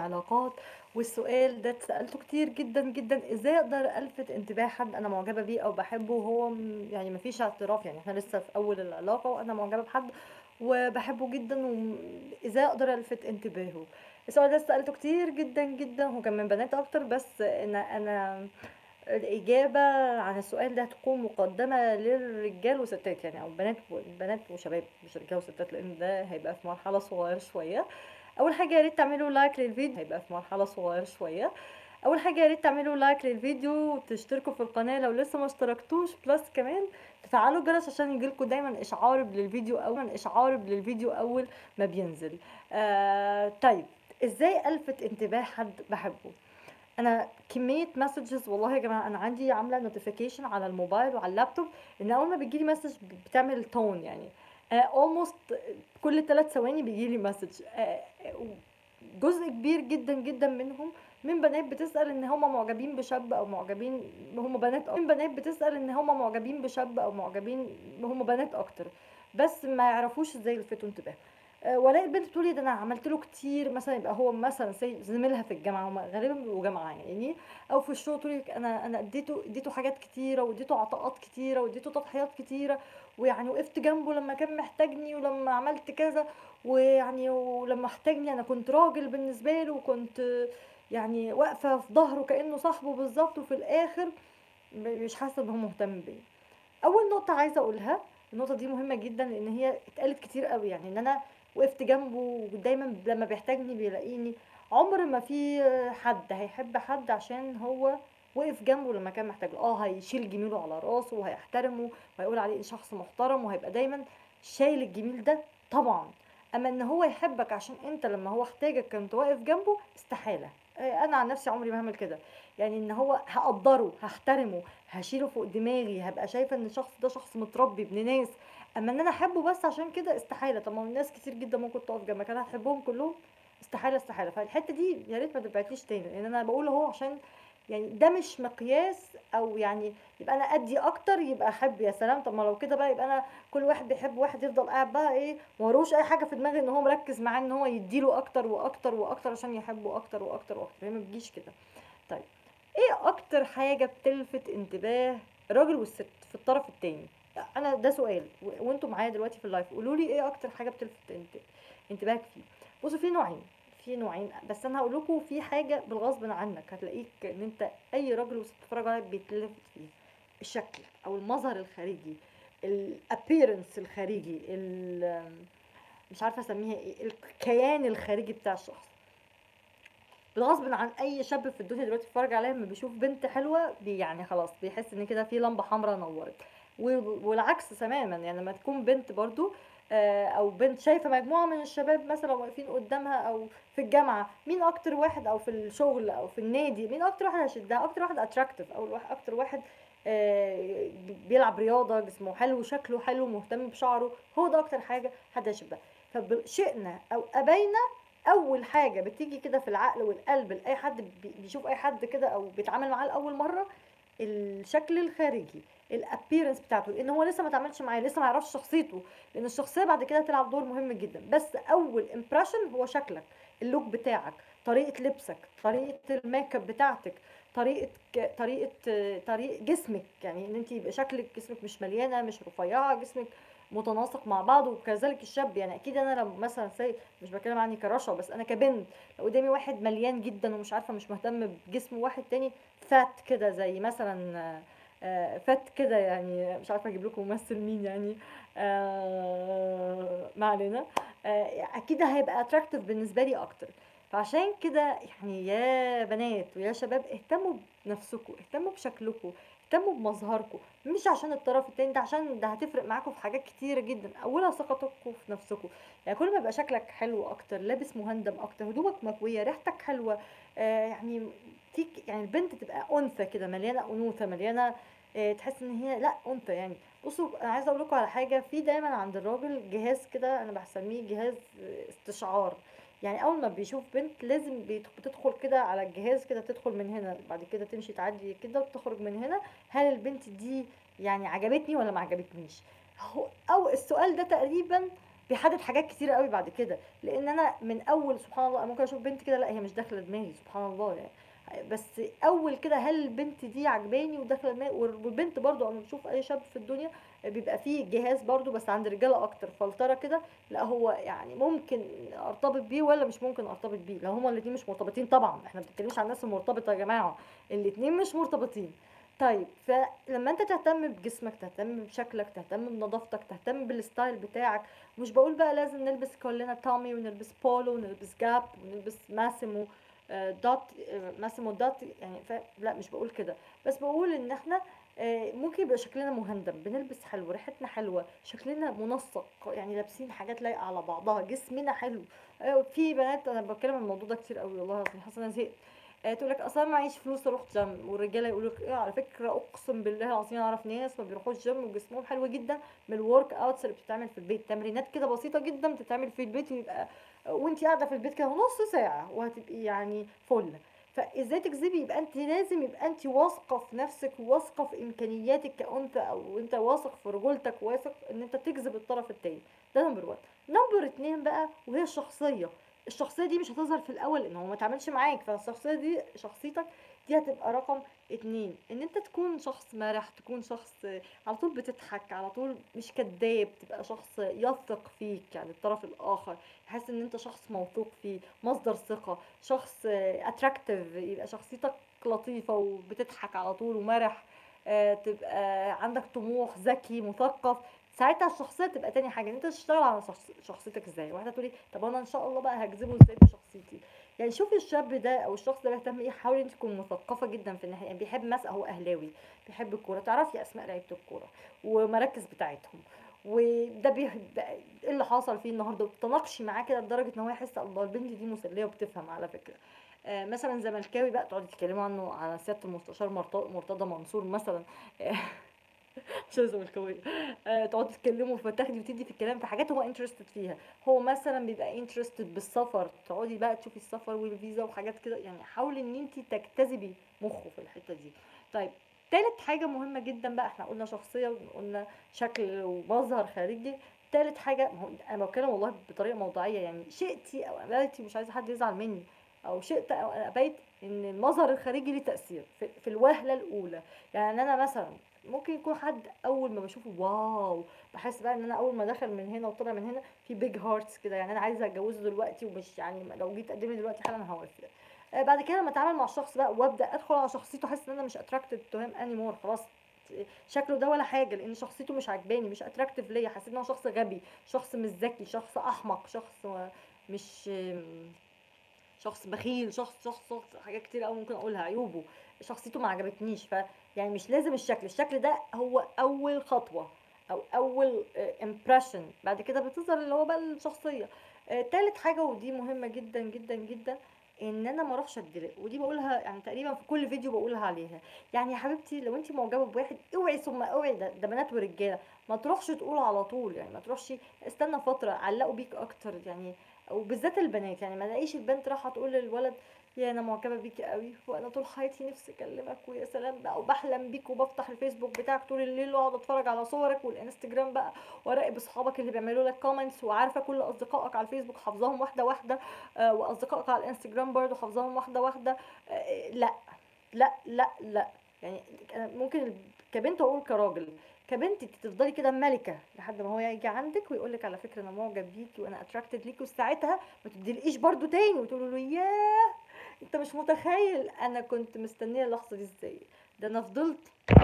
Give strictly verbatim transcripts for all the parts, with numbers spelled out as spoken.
العلاقات، والسؤال ده اتسألته كتير جدًا، جدًا، إزاي أقدر ألفت انتباه حد أنا معجبة بيه أو باحبه وهو م يعني ما فيش اعتراف، يعني إحنا لسه في أول العلاقة وأنا معجبة بحد وباحبه جدًا وم إزاي أقدر ألفت انتباهه؟ السؤال ده اتسألته كتير جدًا، جدًا، وكان من بنات أكتر، بس أنا أنا الإجابة عن السؤال ده هتكون مقدمة للرجال وستات يعني أو بنات و بنات وشباب مش رجالة وستات، لإن ده هيبقى في مرحلة صغيرة شوية. أول حاجة يا ريت تعملوا لايك للفيديو هيبقى في مرحلة صغيرة شوية. أول حاجة يا ريت تعملوا لايك للفيديو وتشتركوا في القناة لو لسه ما اشتركتوش، بلس كمان تفعلوا الجرس عشان يجيلكوا دايمًا إشعار للفيديو أول إشعار للفيديو أول ما بينزل. آآ طيب إزاي ألفت انتباه حد باحبه؟ أنا كمية messages والله يا جماعة أنا عندي عاملة notification على الموبايل وعلى اللابتوب إن أول ما بييجي لي message ب بتعمل tone يعني آآ almost كل ثلاث ثواني بييجي لي message آآ وجزء كبير جدًا، جدًا منهم من بنات بتسأل إن هُم معجبين بشاب أو معجبين هُم بنات أ من بنات بتسأل إن هُم معجبين بشاب أو معجبين هُم بنات أكتر، بس ما يعرفوش إزاي يلفتوا انتباهه. آآ والاقي البنت تقول لي ده أنا عملت له كتير مثلًا يبقى هو مثلًا say زميلها في الجامعة، هُم غالبًا بيبقوا جامعة يعني، أو في الشغل تقول لِك أنا أنا اديته اديته حاجات كتيرة، واديته عطاءات كتيرة، واديته تضحيات كتيرة، ويعني وقفت جنبه لمّا كان محتاجني، ولمّا عملت كذا، ويعني ولمّا احتاجني أنا كنت راجل بالنسبة له، وكنت يعني واقفة في ضهره كأنه صاحبه بالضبط، وفي الآخر م مش حاسة إن هو مهتم بيّا. أول نقطة عايزة أقولها، النقطة دي مهمة جدًا لإن هي اتقالت كتير أوي، يعني إن أنا وقفت جنبه ودايمًا لمّا بيحتاجني بيلاقيني، عمر ما في حد هيحب حد عشان هو وقف جنبه لمّا كان محتاج له، آه هيشيل جميله على راسه وهيحترمه وهيقول عليه شخص محترم وهيبقى دايمًا شايل الجميل ده طبعًا، أمّا إن هو يحبك عشان أنت لمّا هو احتاجك كنت واقف جنبه، استحالة. آآ أنا عن نفسي عمري ما هاعمل كده، يعني إن هو هاقدّره، هاحترمه، هاشيله فوق دماغي، هابقى شايفة إن الشخص ده شخص متربي ابن ناس، أمّا إن أنا أحبه بس عشان كده استحالة، طب ما هو ناس كتير جدًا ممكن تقف جنبك، أنا هاحبهم كلّهم؟ استحالة، استحالة، فالحتّة دي يا ريت ما تتبعتليش تاني، لإن أنا باقول أهو عشان يعني ده مش مقياس أو يعني يبقى أنا أدّي أكتر يبقى أحب، يا سلام! طب ما لو كده بقى يبقى أنا كل واحد بيحب واحد يفضل قاعد بقى إيه، ما وراهوش أي حاجة في دماغه إن هو مركّز معاه إن هو يدّي له أكتر وأكتر وأكتر عشان يحبه أكتر وأكتر وأكتر، هي ما بتجيش كده. طيب إيه أكتر حاجة بتلفت انتباه الراجل والست في الطرف التاني؟ أنا ده سؤال و وأنتم معايا دلوقتي في الlive قولوا لي إيه أكتر حاجة بتلفت انت انتباهك فيه؟ بُصّوا في نوعين، في نوعين بس أنا هاقول لكم في حاجة بالغصبٍ عنك هتلاقيك إن أنت أي راجل وست بتتفرّج عليها بيتلفت فيها، الشكل أو المظهر الخارجي، الappearance الخارجي، ال مش عارفة أسميها إيه، الكيان الخارجي بتاع الشخص. غصبٍ عن أي شاب في الدنيا دلوقتي بيتفرّج عليَّ أمّا بيشوف بنت حلوة بي يعني خلاص بيحس إن كده في لمبة حمرا نوّرت، و والعكس تمامًا، يعني لمّا تكون بنت برضه آآ، أو بنت شايفة مجموعة من الشباب مثلًا واقفين قدّامها أو في الجامعة، مين أكتر واحد أو في الشغل أو في النادي، مين أكتر واحد هيشدّها، أكتر واحد attractive أو الواح أكتر واحد آآ، ب بيلعب رياضة، جسمه حلو، شكله حلو، مهتم بشعره، هو ده أكتر حاجة حد هيشدّها، فب شئنا أو أبينا أول حاجة بتيجي كده في العقل والقلب لأي حد بي بيشوف أي حد كده أو بيتعامل معاه لأول مرّة، الشكل الخارجي، الappearance بتاعته، لإن هو لسه ما اتعاملش معاه، لسه ما يعرفش شخصيته، لإن الشخصية بعد كده هتلعب دور مهم جدًا، بس أول impression هو شكلك، الlook بتاعك، طريقة لبسك، طريقة الmakeup بتاعتِك، طريقة ك طريقة طريق جسمِك، يعني إن أنتِ يبقى شكلِك جسمِك مش مليانة، مش رفيّعة، جسمِك متناسق مع بعضه، وكذلك الشاب، يعني أكيد أنا لو مثلًا say مش باتكلم عني كرشا، بس أنا كبنت لو قدامي واحد مليان جدًا ومش عارفة مش مهتم بجسم واحد تاني fat كده زي مثلًا آآ fat كده يعني مش عارفة أجيب لكم ممثل مين يعني آآ ما علينا، آآ أكيد هيبقى attractive بالنسبة لي أكتر، فعشان كده يعني يا بنات ويا شباب اهتموا بنفسكم، اهتموا بشكلكم، اهتموا بمظهركم، مش عشان الطرف التاني ده عشان ده هتفرق معاكم في حاجات كتيرة جدًا، أولها ثقتكم في نفسكم. يعني كل ما يبقى شكلك حلو أكتر، لابس مهندم أكتر، هدومك مكوية، ريحتك حلوة، آآ يعني فيك يعني البنت تبقى أنثى كده، مليانة أنوثة، مليانة آآ تحس إن هي لأ أنثى يعني. بُصّوا أنا عايزة أقول لكم على حاجة، في دايمًا عند الراجل جهاز كده أنا باسميه جهاز آه، استشعار، يعني أول ما بيشوف بنت لازم بيدخ بتدخل كده على الجهاز كده، تدخل من هنا، بعد كده تمشي تعدّي كده وتخرج من هنا، هل البنت دي يعني عجبتني والّا ما عجبتنيش؟ هو أو السؤال ده تقريبًا بيحدد حاجات كتيره قوي بعد كده. لان انا من اول سبحان الله ممكن اشوف بنت كده، لا هي مش داخله دماغي سبحان الله يعني، بس اول كده هل البنت دي عجباني وداخله دماغي. والبنت برضو انا بشوف اي شاب في الدنيا بيبقى فيه جهاز برضو، بس عند الرجاله اكتر فلتره كده، لا هو يعني ممكن ارتبط بيه ولا مش ممكن ارتبط بيه. لو هما الاتنين مش مرتبطين طبعا، احنا ما بنتكلمش عن الناس المرتبطه يا جماعه، الاتنين مش مرتبطين. طيب فلما انت تهتم بجسمك، تهتم بشكلك، تهتم بنظافتك، تهتم بالستايل بتاعك، مش بقول بقى لازم نلبس كلنا تومي ونلبس بولو ونلبس جاب ونلبس ماسيمو آه، دوت آه، ماسيمو دوت يعني ف... لا مش بقول كده، بس بقول ان احنا آه، ممكن يبقى شكلنا مهندم، بنلبس حلو، ريحتنا حلوه، شكلنا منسق، يعني لابسين حاجات لايقه على بعضها، جسمنا حلو. آه، في بنات انا بتكلم عن الموضوع ده كتير قوي والله العظيم، حاسه انا زهقت. آه، تقول لك اصلا معيش فلوس اروح جيم، والرجاله يقولوا لك ايه على فكره اقسم بالله العظيم اعرف ناس ما بيروحوش جيم وجسمهم حلو جدا من الورك اوتس اللي بتتعمل في البيت، تمرينات كده بسيطه جدا بتتعمل في البيت، ويبقى وانت قاعده في البيت كده نص ساعه وهتبقي يعني فل. فازاي تكذبي؟ يبقى انت لازم يبقى انت واثقه في نفسك وواثقه في امكانياتك كأنثى، او انت واثق في رجولتك، واثق ان انت تجذب الطرف التاني. ده نمبر واحد. نمبر اتنين بقى وهي الشخصيه. الشخصيه دي مش هتظهر في الاول لان هو ما تعملش معاك، فالشخصيه دي شخصيتك دي هتبقى رقم اتنين. ان انت تكون شخص مرح، تكون شخص على طول بتضحك، على طول مش كداب، تبقى شخص يثق فيك يعني الطرف الاخر، يحس ان انت شخص موثوق فيه، مصدر ثقة، شخص اتراكتيف، يبقى شخصيتك لطيفة وبتضحك على طول ومرح. آه، تبقى عندك طموح، ذكي، مثقف. ساعتها الشخصية تبقى تاني حاجة. ان انت تشتغل على شخص شخصيتك ازاي. واحدة تقولي طب انا ان شاء الله بقى هجذبه ازاي بشخصيتي. يعني شوفي الشاب ده او الشخص ده بيهتم ايه، حاولي انت تكون مثقفة جدا في الناحية، يعني بيحب مثلا هو اهلاوي بيحب الكورة، تعرفي اسماء لعيبة الكورة ومراكز بتاعتهم، وده بيه... ايه اللي حصل فيه النهارده، وتتناقشي معاه كده لدرجه ان هو يحس الله البنت دي مسليه وبتفهم على فكره. آه مثلا زملكاوي بقى تقعدي تتكلموا عنه على سياده المستشار مرت- مرتضى منصور مثلا. مش زملكاويه. آه تقعدوا تتكلموا فتاخدي وتدي في الكلام في حاجات هو انترستد فيها. هو مثلا بيبقى انترستد بالسفر، تقعدي بقى تشوفي السفر والفيزا وحاجات كده، يعني حاولي ان انت تجتذبي مخه في الحته دي. طيب تالت حاجة مهمة جدا بقى، احنا قلنا شخصية وقلنا شكل ومظهر خارجي. تالت حاجة، ما هو انا بتكلم والله بطريقة موضوعية، يعني شئتي او ابيتي، مش عايزة حد يزعل مني، او شئت او ابيت، ان المظهر الخارجي ليه تأثير في, في الوهلة الاولى. يعني انا مثلا ممكن يكون حد اول ما بشوفه واو، بحس بقى ان انا اول ما دخل من هنا وطلع من هنا في بيج هارتس كده، يعني انا عايزه اتجوزه دلوقتي، ومش يعني لو جيت تقدم لي دلوقتي حالا هوافق. آه، بعد كده لما اتعامل مع الشخص بقى وابدا ادخل على شخصيته، احس ان انا مش اتراكتد تو هيم اني مور، خلاص شكله ده ولا حاجه، لان شخصيته مش عجباني، مش اتراكتيف ليا، حسيت ان هو شخص غبي، شخص مش ذكي، شخص احمق، شخص مش شخص بخيل، شخص شخص شخص حاجات كتير قوي ممكن اقولها عيوبه. شخصيته ما عجبتنيش. ف يعني مش لازم الشكل، الشكل ده هو اول خطوه او اول امبريشن، بعد كده بتظهر اللي هو بقى الشخصيه. آه، تالت حاجه ودي مهمه جدا جدا جدا، ان انا ما اروحش اتدلق، ودي بقولها يعني تقريبا في كل فيديو بقولها عليها. يعني يا حبيبتي لو انت معجبه بواحد اوعي ثم اوعي، ده, ده بنات ورجاله، ما تروحش تقول على طول، يعني ما تروحش، استنى فتره علقوا بيك اكتر يعني. وبالذات البنات، يعني ما الاقيش البنت رايحه تقول للولد يا انا معجبه بيكي قوي وانا طول حياتي نفسي اكلمك ويا سلام بقى وبحلم بيك وبفتح الفيسبوك بتاعك طول الليل واقعد اتفرج على صورك والانستجرام بقى، واراقب اصحابك اللي بيعملوا لك كومنتس، وعارفه كل اصدقائك على الفيسبوك حافظاهم واحده واحده، آه واصدقائك على الانستجرام برضو حافظاهم واحده واحده. آه لا لا لا لا. يعني أنا ممكن كبنت اقول كراجل، كبنت انت تفضلي كده ملكه لحد ما هو يجي عندك ويقول لك على فكره انا معجب بيكي وانا اتراكتد ليكي، وساعتها ما تديلقيش برضو تاني وتقولوا له ياه انت مش متخيل انا كنت مستنيه اللحظه دي ازاي، ده انا فضلت.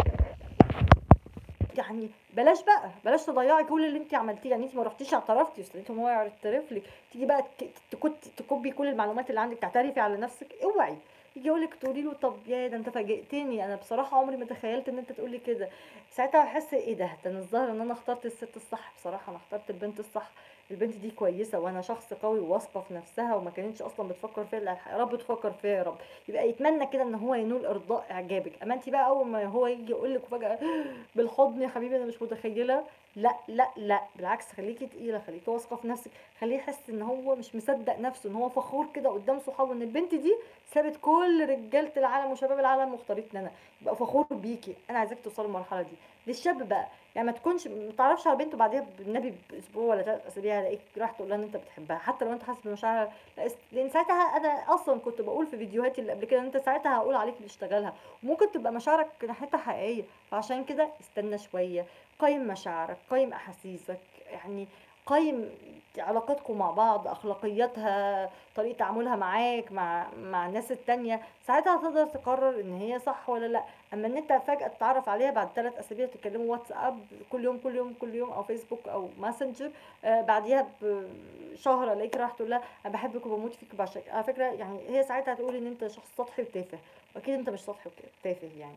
يعني بلاش بقى، بلاش تضيعي كل اللي انت عملتيه، يعني انت ما رحتيش اعترفتي واستنيتي ان هو يعترف لك، تيجي بقى تك- تكت تكبي كل المعلومات اللي عندك، تعترفي على نفسك، اوعي. يجي يقول لك تقولي له طب يا ده انت فاجئتني، انا بصراحه عمري ما تخيلت ان انت تقولي كده. ساعتها هحس ايه ده، ده انا الظاهر ان انا اخترت الست الصح، بصراحه انا اخترت البنت الصح، البنت دي كويسه وانا شخص قوي وواثقه في نفسها وما كانتش اصلا بتفكر فيا، لا يا رب تفكر فيا يا رب. يبقى يتمنى كده ان هو ينول ارضاء اعجابك. اما انت بقى اول ما هو يجي يقول لك فجاه بالحضن يا حبيبي انا مش متخيله، لا لا لا بالعكس، خليكي تقيله، خليكي واثقه في نفسك، خليه يحس ان هو مش مصدق نفسه، ان هو فخور كده قدام صحابه ان البنت دي سابت كل رجاله العالم وشباب العالم واختارتني انا، يبقى فخور بيكي. انا عايزاك توصلي للمرحله دي. للشاب بقى يعني ما تكونش ما تعرفش على بنت وبعديها بالنبي باسبوع ولا ثلاث اسابيع الاقيك رايح تقول لها ان انت بتحبها، حتى لو انت حاسس بمشاعر. لا است- لان ساعتها انا اصلا كنت بقول في فيديوهاتي اللي قبل كده ان انت ساعتها هقول عليك اللي اشتغلها، وممكن تبقى مشاعرك ناحيتها حقيقيه. فعشان كده استنى شويه، قيم مشاعرك، قيم احاسيسك، يعني قيم علاقتكم مع بعض، اخلاقياتها، طريقه تعاملها معاك مع مع الناس التانية. ساعتها هتقدر تقرر ان هي صح ولا لا. اما ان انت فجاه تتعرف عليها بعد ثلاث اسابيع تتكلموا واتساب كل يوم كل يوم كل يوم، او فيسبوك او ماسنجر، آه بعديها بشهر الاقيك راح تقول لها انا بحبك وبموت فيك بعشقك، على فكره يعني هي ساعتها هتقول ان انت شخص سطحي وتافه، واكيد انت مش سطحي وتافه يعني.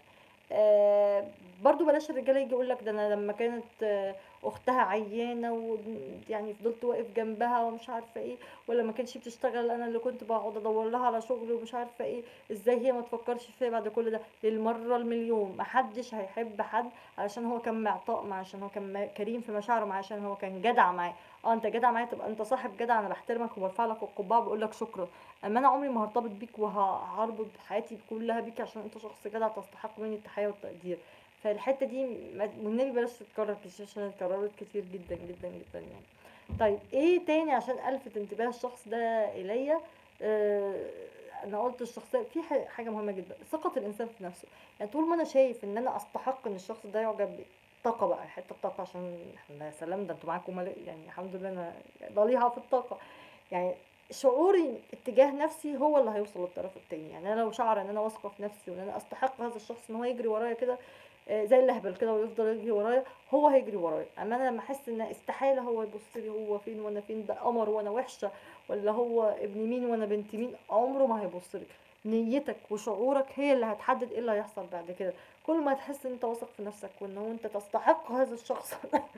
آه برضو بلاش الرجاله يجي يقول لك ده انا لما كانت آه اختها عيانه ويعني فضلت واقف جنبها ومش عارفه ايه، ولا ما كانش بتشتغل انا اللي كنت بقعد ادور لها على شغل ومش عارفه ايه. ازاي هي ما تفكرش فيا بعد كل ده؟ للمره المليون محدش هيحب حد علشان هو كان معطاء معاه، عشان هو كان ما- كريم في مشاعره معاه، عشان هو كان جدع معاه. اه انت جدع معايا تبقى انت صاحب جدع، انا بحترمك وبرفع لك القبعه وبقول لك شكرا. اما انا عمري ما هرتبط بيك وهربط حياتي كلها بيك عشان انت شخص جدع تستحق مني التحيه والتقدير. فالحته دي ما- والنبي بلاش تتكرر كتير عشان اتكررت كتير جدا جدا جدا يعني. طيب ايه تاني عشان الفت انتباه الشخص ده اليا؟ آه انا قلت الشخصيه في ح- حاجه مهمه جدا، ثقه الانسان في نفسه. يعني طول ما انا شايف ان انا استحق ان الشخص ده يعجب بي، طاقه بقى حته طاقه، عشان احنا يا سلام ده انتوا معاكم ملاك يعني، الحمد لله انا ضليعه في الطاقه. يعني شعوري اتجاه نفسي هو اللي هيوصل للطرف التاني. يعني انا لو شعر ان انا واثقه في نفسي وان انا استحق هذا الشخص ان هو يجري ورايا كده، آه، زي اللهبل كده ويفضل يجري ورايا، هو هيجري ورايا. اما انا لما احس ان استحاله هو يبص لي هو فين وانا فين، ده قمر وانا وحشه، ولا هو ابن مين وانا بنت مين، عمره ما هيبص لي. نيتك وشعورك هي اللي هتحدد ايه اللي هيحصل بعد كده. كل ما تحس ان انت واثق في نفسك وان هو انت تستحق هذا الشخص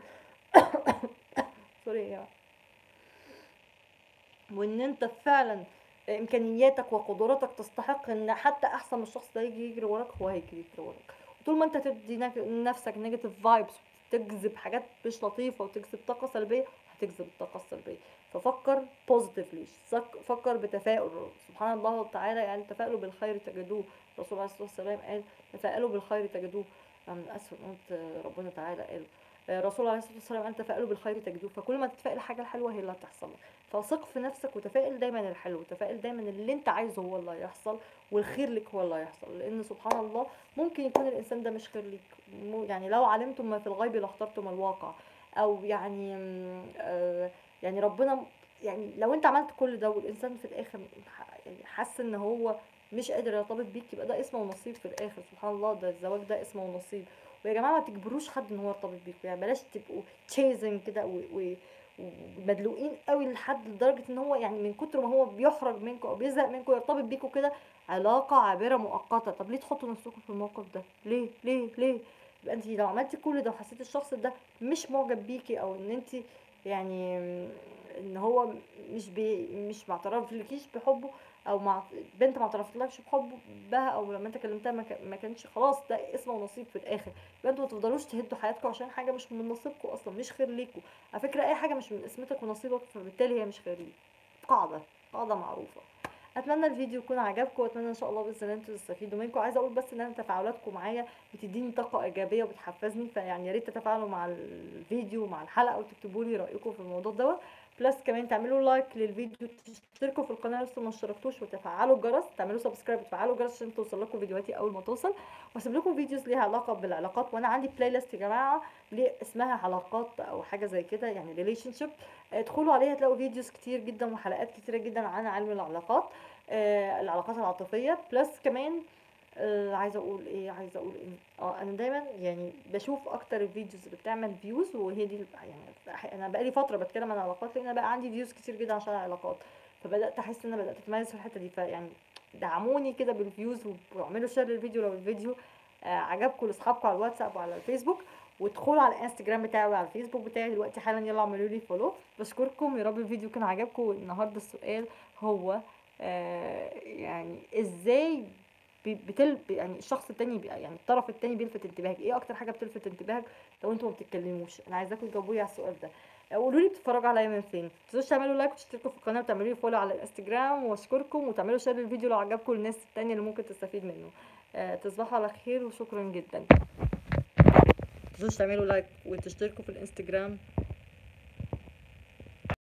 سوري يعني، وان انت فعلا امكانياتك وقدراتك تستحق ان حتى احسن من الشخص ده يجي يجري وراك، هو هيجي يجري وراك. وطول ما انت تدي نك- نفسك نيجاتيف فايبس، تجذب حاجات مش لطيفه وتجذب طاقه سلبيه، هتجذب الطاقه السلبيه. ففكر بوزيتيفلي، فكر بتفاؤل. سبحان الله تعالى يعني تفاءلوا بالخير تجدوه. الرسول عليه الصلاه والسلام قال تفاءلوا بالخير تجدوه. انا اسف إن قلت ربنا تعالى قال. الرسول عليه الصلاه والسلام قال تفاءلوا بالخير تجدوه. فكل ما تتفائل الحاجه الحلوه هي اللي هتحصل لك. فثق في نفسك وتفائل دايما الحلو، تفائل دايما اللي انت عايزه هو اللي هيحصل، والخير لك هو اللي هيحصل. لان سبحان الله ممكن يكون الانسان ده مش خير ليك. مو- يعني لو علمتم ما في الغيب لاخترتم الواقع. او يعني م، آه يعني ربنا، يعني لو انت عملت كل ده والانسان في الاخر ح- يعني حس ان هو مش قادر يرتبط بيك، يبقى ده اسمه نصيب في الاخر. سبحان الله، ده الزواج ده اسمه نصيب. ويا جماعه ما تجبروش حد ان هو يرتبط بيكم، يعني بلاش تبقوا تشيزنج كده و- و- ومدلوقين قوي لحد لدرجه ان هو يعني من كتر ما هو بيحرج منكم او بيزهق منكم يرتبط بيكم كده. علاقه عابره مؤقته. طب ليه تحطوا نفسكم في الموقف ده؟ ليه ليه ليه؟ يبقى انت لو عملتي كل ده وحسيتي الشخص ده مش معجب بيكي، او ان انت يعني ان هو مش بي مش معترفلكيش بحبه، او مع بنت ما اعترفتلكش بحبه بها، او لما انت كلمتها ما كا- ما كانش خلاص، ده اسمه نصيب في الاخر. يبقى انتوا ما تفضلوش تهدوا حياتكم عشان حاجه مش من نصيبكم اصلا، مش خير ليكم. على فكره اي حاجه مش من قسمتك ونصيبك فبالتالي هي مش خير ليك. قاعده قاعده معروفه. اتمنى الفيديو يكون عجبكم، واتمنى ان شاء الله باذن الله انتوا تستفيدوا منكم. عايزه اقول بس ان انا تفاعلاتكم معايا بتديني طاقه ايجابيه وبتحفزني، فيعني يا ريت تتفاعلوا مع الفيديو ومع الحلقه وتكتبوا لي رايكم في الموضوع دوت. بلس كمان تعملوا لايك للفيديو، تشتركوا في القناه لسه ما اشتركتوش، وتفعلوا الجرس، تعملوا سبسكرايب وتفعلوا الجرس عشان توصل لكم فيديوهاتي اول ما توصل. واسيب لكم فيديوز ليها علاقه بالعلاقات، وانا عندي بلاي ليست يا جماعه ليه اسمها علاقات او حاجه زي كده، يعني ريليشن شيب. ادخلوا عليها تلاقوا فيديوز كتير جدا وحلقات كتيره جدا عن علم العلاقات، آه العلاقات العاطفيه. بلس كمان آه عايزه اقول ايه عايزه اقول ايه اه انا دايما يعني بشوف اكتر الفيديوز اللي بتعمل فيوز، وهي دي يعني انا بقالي فتره بتكلم عن العلاقات لان انا بقى عندي فيوز كتير جدا عشان العلاقات. فبدات احس ان انا بدات اتميز في الحته دي، فيعني دعموني كده بالفيوز واعملوا شير للفيديو لو الفيديو آه عجبكم لاصحابكم على الواتساب وعلى الفيسبوك. وادخلوا على الانستجرام بتاعي وعلى الفيسبوك بتاعي دلوقتي حالا، يلا اعملوا لي فولو. بشكركم، يا رب الفيديو كان عجبكم. النهارده السؤال هو آه يعني ازاي بي- بتل يعني الشخص التاني بي- يعني الطرف التاني بيلفت انتباهك؟ ايه اكتر حاجه بتلفت انتباهك لو انتوا ما بتتكلموش؟ انا عايزاكم تجاوبوا لي على السؤال ده. قولوا لي بتتفرجوا عليا من فين، ما تنسوش تعملوا لايك وتشتركوا في القناه وتعملوا لي فولو على الانستجرام، واشكركم وتعملوا شير للفيديو لو عجبكم الناس التانية اللي ممكن تستفيد منه. آه تصبحوا على خير وشكرا جدا. تنسوش تعملوا لايك وتشتركوا في الانستجرام.